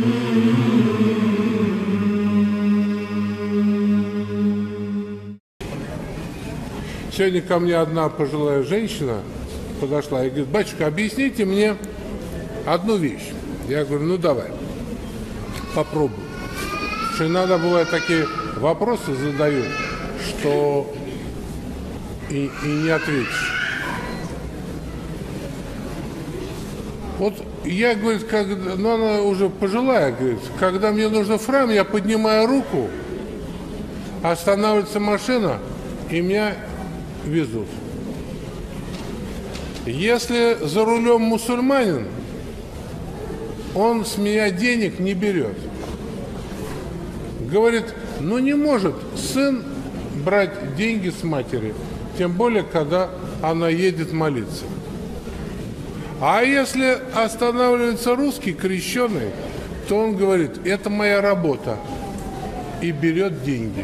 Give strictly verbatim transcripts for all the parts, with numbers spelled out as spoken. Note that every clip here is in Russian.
Сегодня ко мне одна пожилая женщина подошла и говорит: батюшка, объясните мне одну вещь. Я говорю: ну давай, попробуй. Потому что иногда бывают такие вопросы задают, что и, и не ответишь. Вот я, говорит, когда, ну она уже пожилая, говорит, когда мне нужно в храм, я поднимаю руку, останавливается машина, и меня везут. Если за рулем мусульманин, он с меня денег не берет. Говорит, ну не может сын брать деньги с матери, тем более, когда она едет молиться. А если останавливается русский, крещеный, то он говорит, это моя работа, и берет деньги.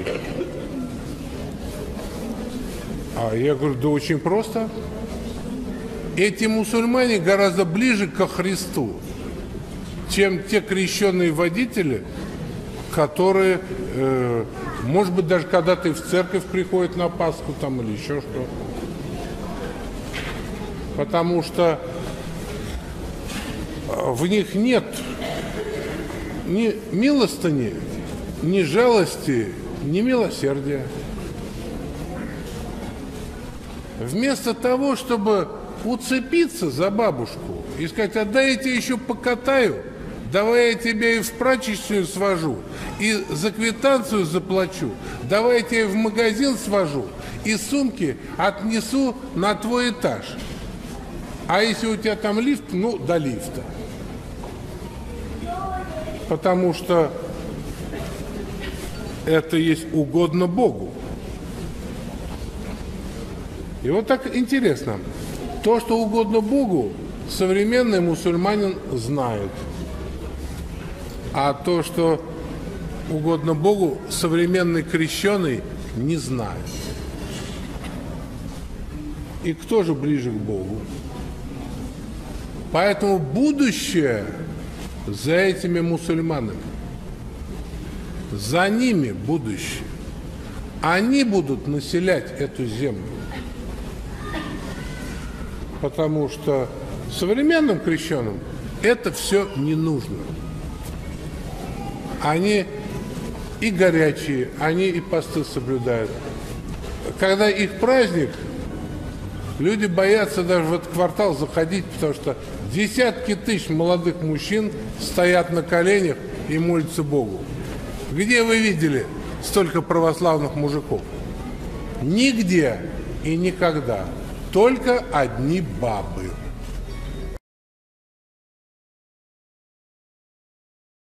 А я говорю, да очень просто. Эти мусульмане гораздо ближе ко Христу, чем те крещенные водители, которые, э, может быть, даже когда-то и в церковь приходят на Пасху там или еще что. Потому что в них нет ни милостыни, ни жалости, ни милосердия. Вместо того, чтобы уцепиться за бабушку и сказать, а дай я тебя еще покатаю, давай я тебя и в прачечную свожу, и за квитанцию заплачу, давай я тебя в магазин свожу, и сумки отнесу на твой этаж. А если у тебя там лифт, ну, до лифта. Потому что это есть угодно Богу. И вот так интересно. То, что угодно Богу, современный мусульманин знает. А то, что угодно Богу, современный крещеный не знает. И кто же ближе к Богу? Поэтому будущее за этими мусульманами. За ними будущее. Они будут населять эту землю. Потому что современным крещенным это все не нужно. Они и горячие, они и посты соблюдают. Когда их праздник, люди боятся даже в этот квартал заходить, потому что десятки тысяч молодых мужчин стоят на коленях и молятся Богу. Где вы видели столько православных мужиков? Нигде и никогда. Только одни бабы.